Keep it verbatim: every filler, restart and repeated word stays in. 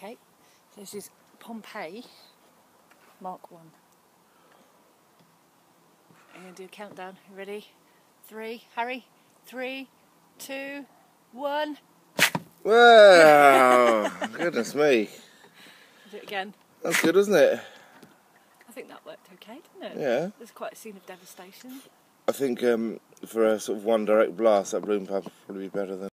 Okay, so this is Pompeii Mark One. I'm going to do a countdown. You ready? Three, Harry. Three, two, one. Wow! Goodness me. Do it again. That's good, isn't it? I think that worked okay, didn't it? Yeah. There's quite a scene of devastation. I think um, for a sort of one direct blast, that balloon pump would probably be better than.